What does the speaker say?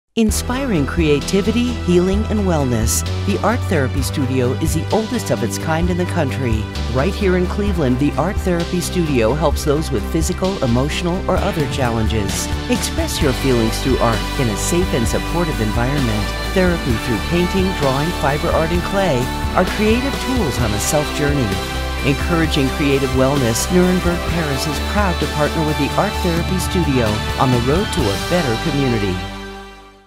Inspiring creativity, healing, and wellness, the Art Therapy Studio is the oldest of its kind in the country. Right here in Cleveland, the Art Therapy Studio helps those with physical, emotional, or other challenges. Express your feelings through art in a safe and supportive environment. Therapy through painting, drawing, fiber art, and clay are creative tools on a self-journey. Encouraging creative wellness, Nurenberg, Paris is proud to partner with the Art Therapy Studio on the road to a better community.